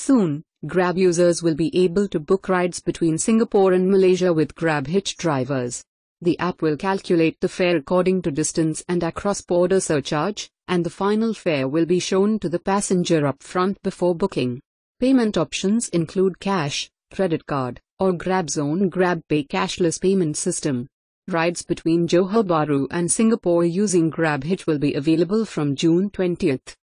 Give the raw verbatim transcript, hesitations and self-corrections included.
Soon, Grab users will be able to book rides between Singapore and Malaysia with Grab Hitch drivers. The app will calculate the fare according to distance and a cross-border surcharge, and the final fare will be shown to the passenger up front before booking. Payment options include cash, credit card, or Grab's own GrabPay cashless payment system. Rides between Johor Bahru and Singapore using Grab Hitch will be available from June twentieth.